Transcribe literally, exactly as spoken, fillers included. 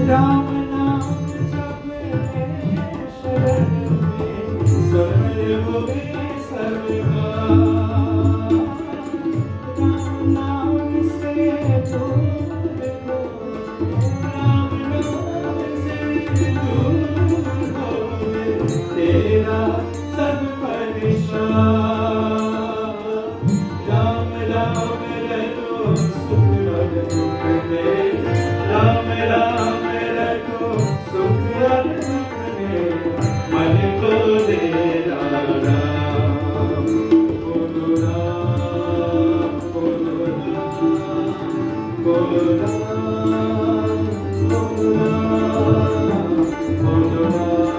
राम नाम जपने शरण में सफल हुए सबका। राम नाम से दूर हो, राम नाम से दूर हो तेरा सब परेशान। राम राम रटो सुख और दुख में, राम राम रटो सुख और दुख में, मन को दे राम। बोलो राम बोलो राम बोलो राम बोलो राम बोलो राम।